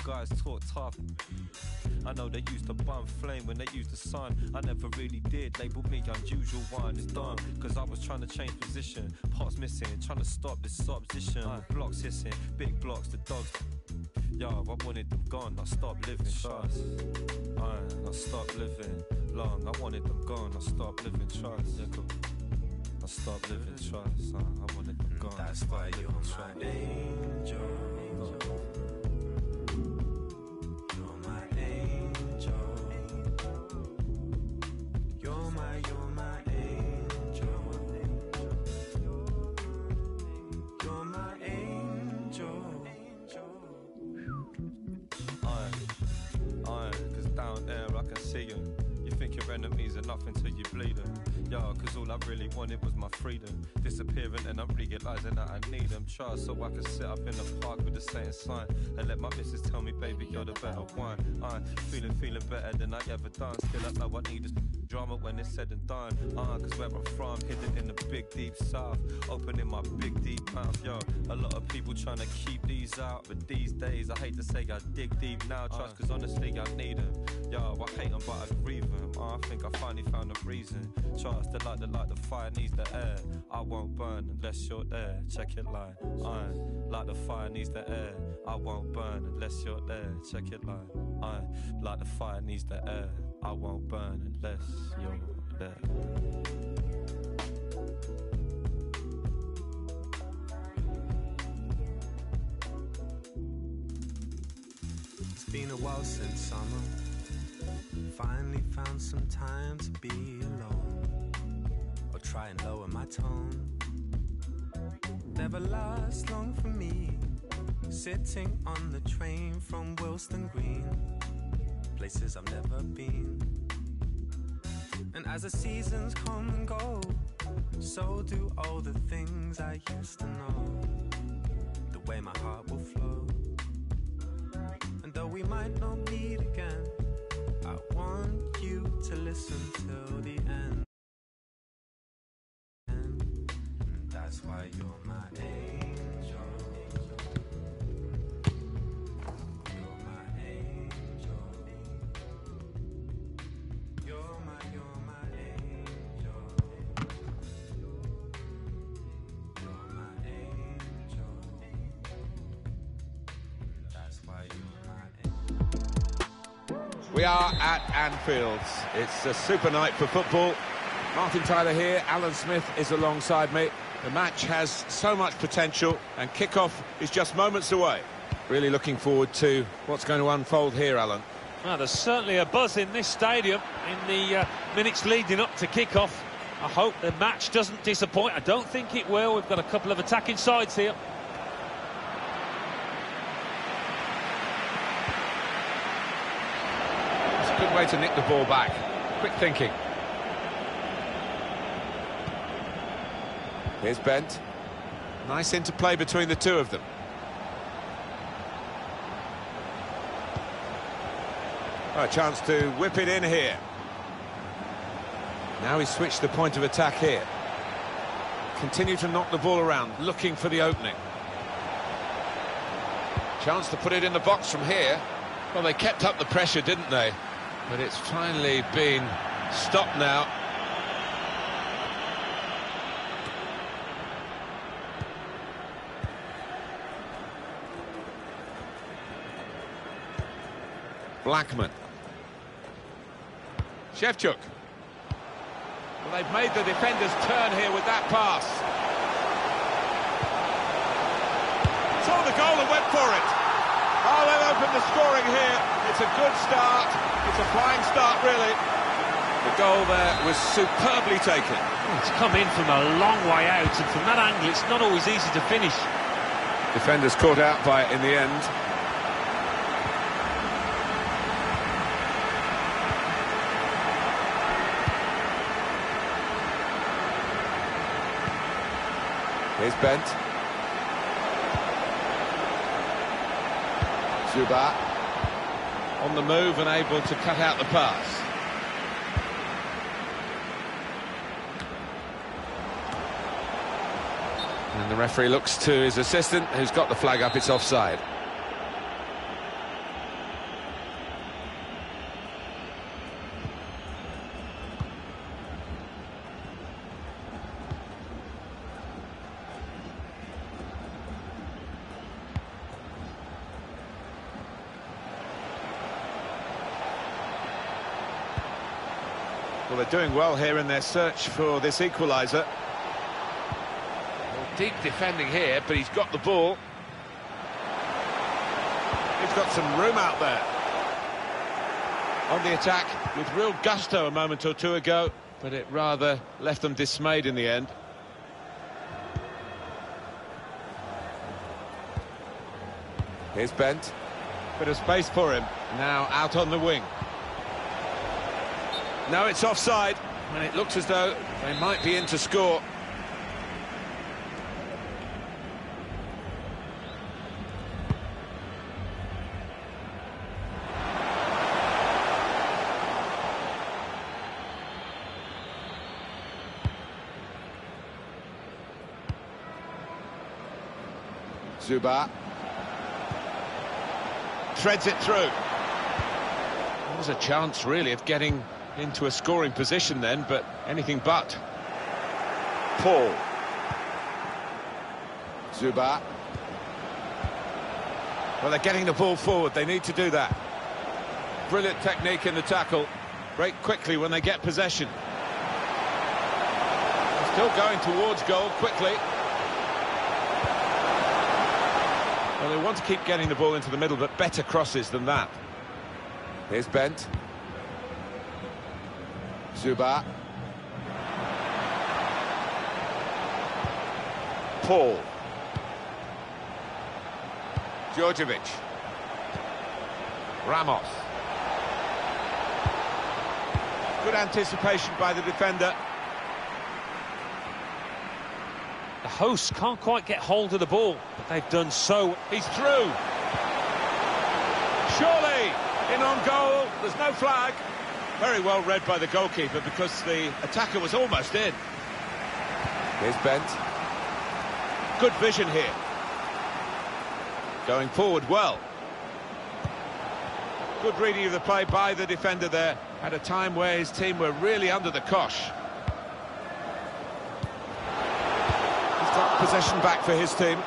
guys talk tough. I know they used to bum flame when they used the sun. I never really did, label me unusual one. It's done, cause I was trying to change position. Parts missing, trying to stop this opposition. Blocks hissing, big blocks, the dogs. Yo, I wanted them gone, I stopped living, trust. I stopped living long, I wanted them gone, I stopped living, trust. I stopped living, trust. I wanted them gone. That's why you're my angel. You're my angel. You're my angel. You're my angel. Cause down there I can see you. You think your enemies are nothing till you bleed them. Yo, cause all I really wanted was my freedom. Disappearing and I'm realizing that I need them. Trust so I can sit up in the park with the same sign and let my missus tell me, baby, you're the better one. I'm feeling better than I ever done. Still I know I need this drama when it's said and done. Cause where I'm from, hidden in the big deep south, opening my big deep mouth. Yo, a lot of people trying to keep these out, but these days I hate to say I dig deep now. Trust cause honestly I need them. Yo, I hate them but I grieve them. I think I finally found a reason. Trust the like the fire needs the air. I won't burn unless you're there. Check it line. Like the fire needs the air. I won't burn unless you're there. Check it line. Like the fire needs the air. I won't burn unless you're there. It's been a while since summer. Finally found some time to be alone, or try and lower my tone. Never lasts long for me, sitting on the train from Wilston Green, places I've never been. And as the seasons come and go, so do all the things I used to know. The way my heart will flow. And though we might not meet again, I want you to listen till the end. And that's why you're my angel. You're my angel. You're my angel. You're my angel. That's why you're my angel. We are at Anfield. It's a super night for football. Martin Tyler here, Alan Smith is alongside me. The match has so much potential and kick-off is just moments away. Really looking forward to what's going to unfold here, Alan. Well, there's certainly a buzz in this stadium in the minutes leading up to kick-off. I hope the match doesn't disappoint. I don't think it will. We've got a couple of attacking sides here. Good way to nick the ball back. Quick thinking. Here's Bent. Nice interplay between the two of them. Oh, a chance to whip it in here. Now he's switched the point of attack here. Continue to knock the ball around, looking for the opening. Chance to put it in the box from here. Well, they kept up the pressure, didn't they? But it's finally been stopped now. Blackman. Shevchuk. Well, they've made the defenders turn here with that pass. Saw the goal and went for it. Oh, they've opened the scoring here. It's a good start. It's a flying start, really. The goal there was superbly taken. It's come in from a long way out, and from that angle, it's not always easy to finish. Defenders caught out by it in the end. Here's Bent. Zuba on the move and able to cut out the pass. And the referee looks to his assistant, who's got the flag up. It's offside. Well, they're doing well here in their search for this equaliser. Well, deep defending here, but he's got the ball. He's got some room out there. On the attack with real gusto a moment or two ago, but it rather left them dismayed in the end. Here's Bent. Bit of space for him. Now out on the wing. No, it's offside, and it looks as though they might be in to score. Zuba threads it through. There was a chance, really, of getting into a scoring position then, but anything but. Paul. Zuba. Well, they're getting the ball forward. They need to do that. Brilliant technique in the tackle. Break quickly when they get possession. Still going towards goal quickly. Well, they want to keep getting the ball into the middle, but better crosses than that. Here's Bent. Zuba. Paul. Djordjevic. Ramos. Good anticipation by the defender. The hosts can't quite get hold of the ball, but they've done so. He's through. Surely in on goal. There's no flag. Very well read by the goalkeeper because the attacker was almost in. Here's Bent. Good vision here. Going forward well. Good reading of the play by the defender there at a time where his team were really under the cosh. He's got possession back for his team.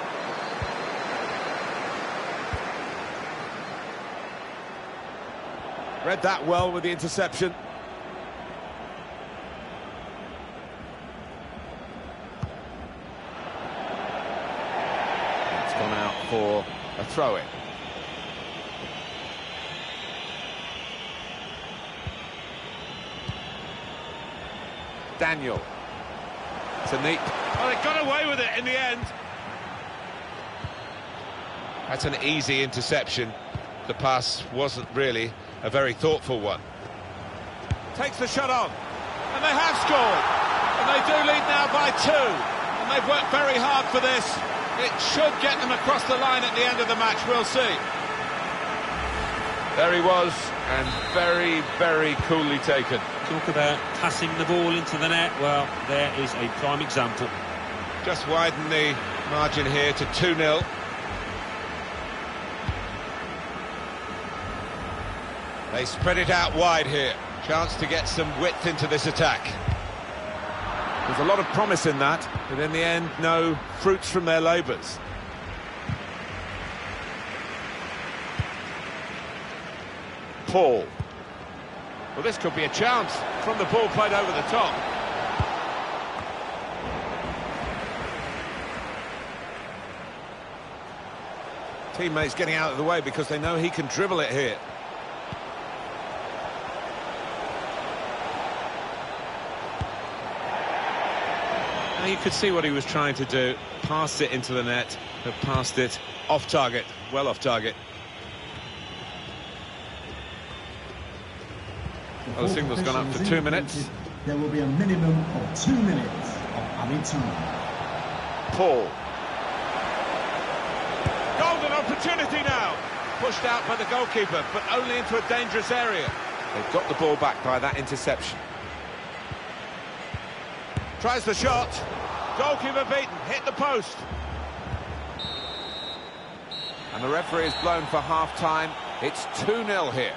Read that well with the interception. It's gone out for a throw-in. Daniel. It's a neat... Oh, they got away with it in the end. That's an easy interception. The pass wasn't really a very thoughtful one. Takes the shot on, and they have scored, and they do lead now by 2, and they've worked very hard for this. It should get them across the line at the end of the match, we'll see. There he was, and very, very coolly taken. Talk about passing the ball into the net, well, there is a prime example. Just widen the margin here to 2-0. They spread it out wide here. Chance to get some width into this attack. There's a lot of promise in that, but in the end, no fruits from their labours. Paul. Well, this could be a chance from the ball played over the top. Teammates getting out of the way because they know he can dribble it here. Now you could see what he was trying to do. Passed it into the net, but passed it off target, well off target. Well, the signal's gone up for 2 minutes. There will be a minimum of 2 minutes of added time. Paul. Golden opportunity now. Pushed out by the goalkeeper, but only into a dangerous area. They've got the ball back by that interception. Tries the shot. Goalkeeper beaten. Hit the post. And the referee is blown for half-time. It's 2-0 here.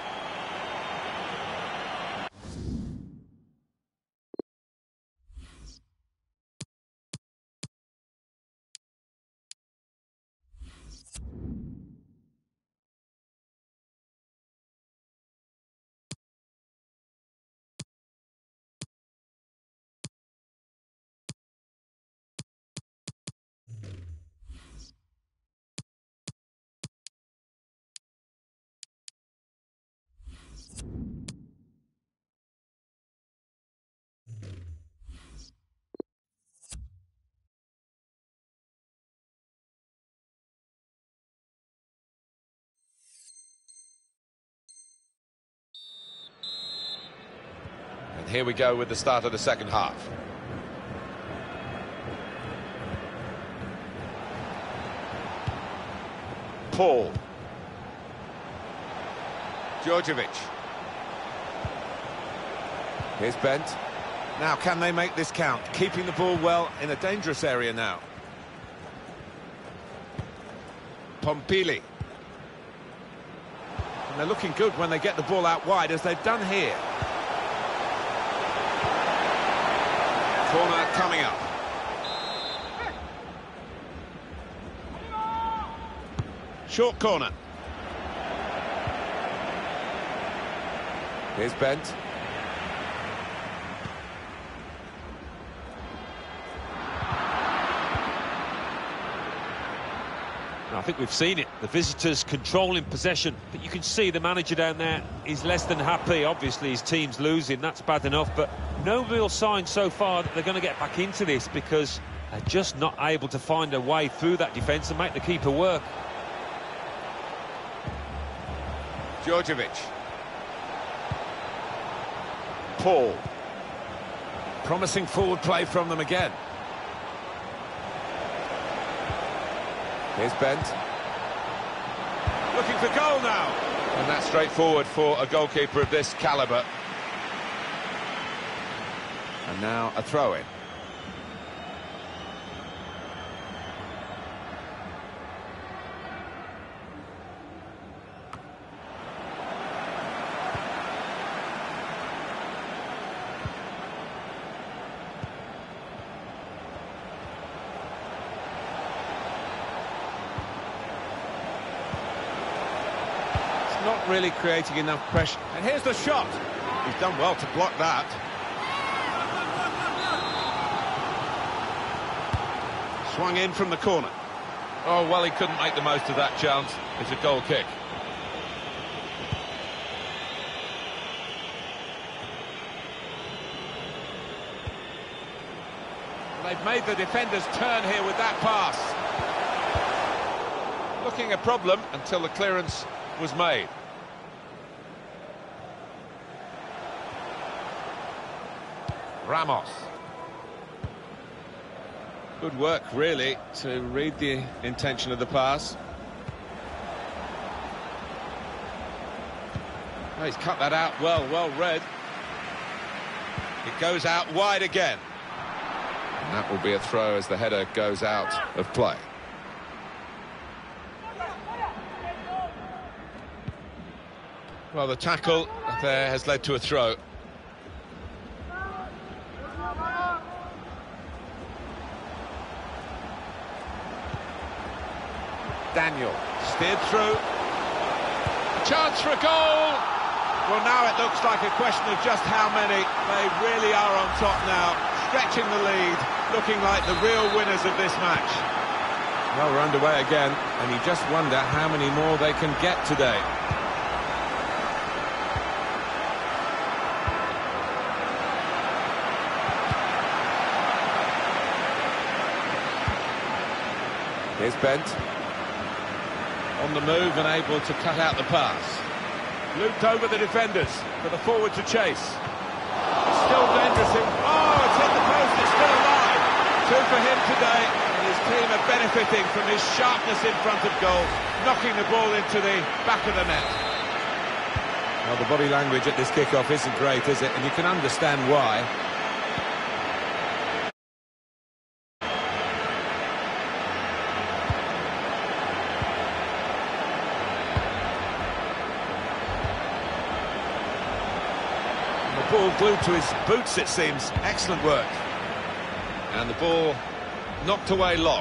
And here we go with the start of the second half. Paul. Djordjevic. Here's Bent. Now, can they make this count? Keeping the ball well in a dangerous area now. Pompili. And they're looking good when they get the ball out wide, as they've done here. Corner coming up. Short corner. Here's Bent. I think we've seen it. The visitors controlling possession, but you can see the manager down there is less than happy. Obviously his team's losing, that's bad enough, but no real sign so far that they're going to get back into this, because they're just not able to find a way through that defence and make the keeper work. Djordjevic. Paul. Promising forward play from them again. Here's Bent. Looking for goal now. And that's straightforward for a goalkeeper of this calibre. And now a throw-in. Not really creating enough pressure. And here's the shot. He's done well to block that. Swung in from the corner. Oh, well, he couldn't make the most of that chance. It's a goal kick. They've made the defenders turn here with that pass. Looking a problem until the clearance was made. Ramos. Good work, really, to read the intention of the pass. Oh, he's cut that out well read. It goes out wide again. And that will be a throw as the header goes out of play. Well, the tackle there has led to a throw. Daniel steered through. A chance for a goal. Well, now it looks like a question of just how many. They really are on top now, stretching the lead, looking like the real winners of this match. Well, we're underway again, and you just wonder how many more they can get today. Here's Bent. On the move and able to cut out the pass. Looped over the defenders for the forward to chase. Still dangerous. Oh, it's hit the post, it's still alive. Two for him today, and his team are benefiting from his sharpness in front of goal, knocking the ball into the back of the net. Well, the body language at this kickoff isn't great, is it? And you can understand why. Ball glued to his boots, it seems. Excellent work. And the ball knocked away long.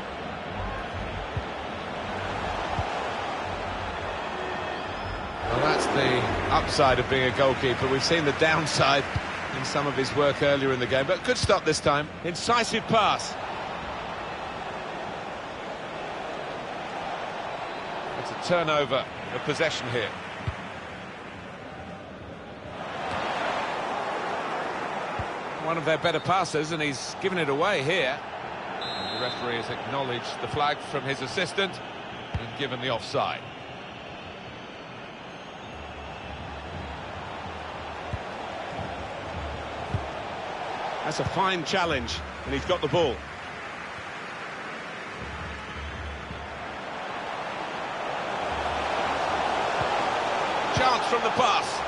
Well, that's the upside of being a goalkeeper. We've seen the downside in some of his work earlier in the game, but good stop this time. Incisive pass. It's a turnover of possession here. one of their better passers, and he's given it away here. And the referee has acknowledged the flag from his assistant and given the offside. That's a fine challenge, and he's got the ball. Chance from the pass.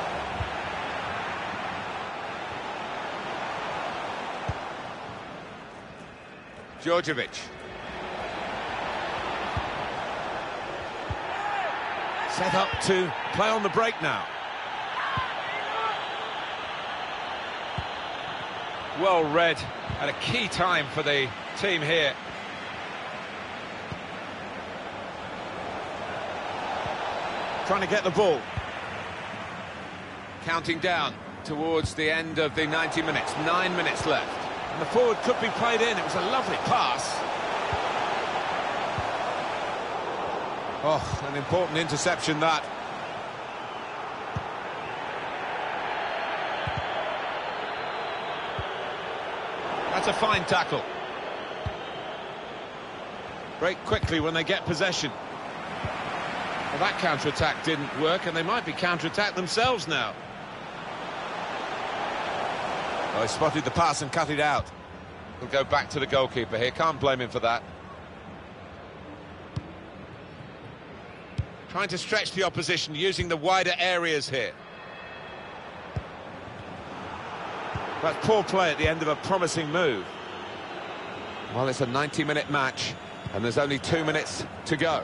Djordjevic. Set up to play on the break now. Well read at a key time for the team here. Trying to get the ball. Counting down towards the end of the 90 minutes. 9 minutes left. And the forward could be played in. It was a lovely pass. Oh, an important interception that. That's a fine tackle. Break quickly when they get possession. Well, that counter-attack didn't work, and they might be counter-attacked themselves now. Oh, he spotted the pass and cut it out. He'll go back to the goalkeeper here. Can't blame him for that. Trying to stretch the opposition, using the wider areas here. That's poor play at the end of a promising move. Well, it's a 90-minute match, and there's only 2 minutes to go.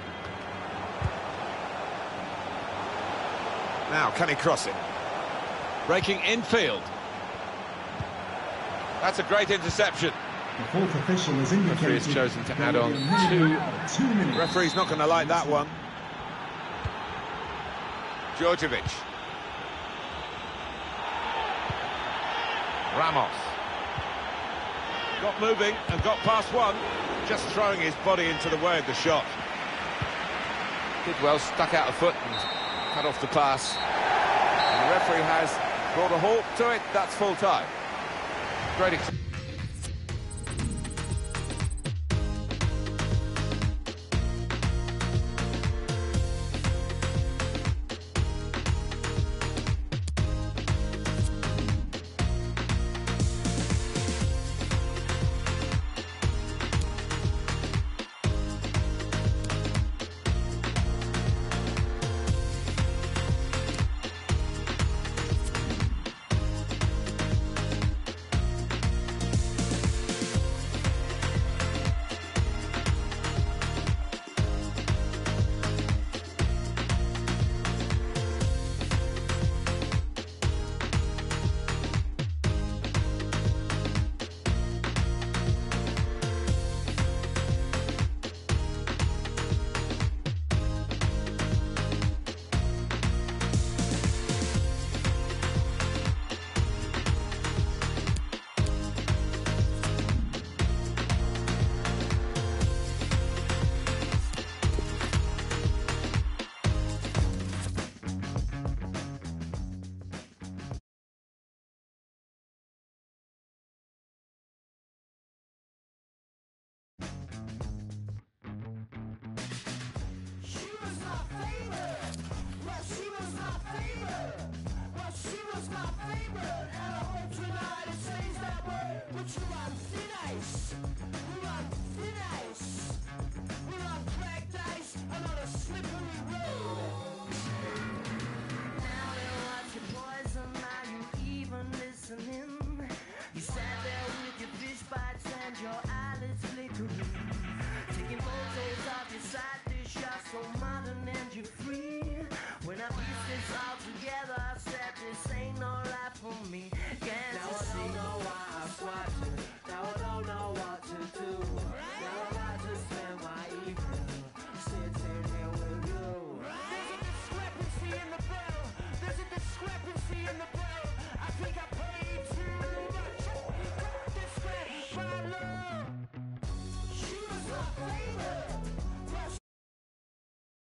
Now, can he cross it? Breaking infield. That's a great interception. The fourth official has indicated Referee has chosen to add on 2 minutes. Referee's not going to like that one. Djordjevic. Ramos. Got moving and got past one. Just throwing his body into the way of the shot. Did well, stuck out a foot and cut off the pass. And the referee has brought a halt to it. That's full time. Great.